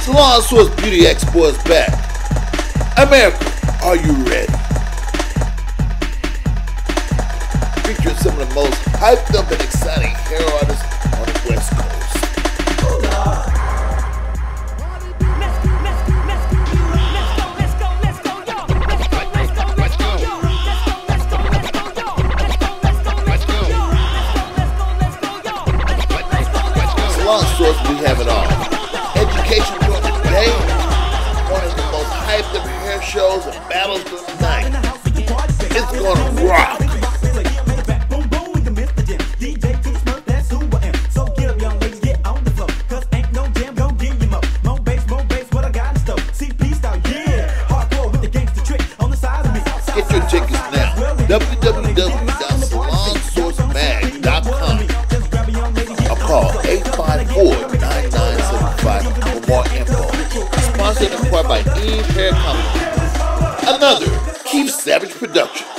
Salon Source Beauty Expo is back. America, are you ready? Featuring some of the most hyped up and exciting hair artists on the West Coast. Salon Source, we have it all. Education during the day, one of the most hyped up hair shows and battles during the night. It's gonna rock. Get your tickets now. www.salonsourcemag.com or call 854-9975 for more info. Sponsored and acquired by Eve Hair Company. Another Keith Savage production.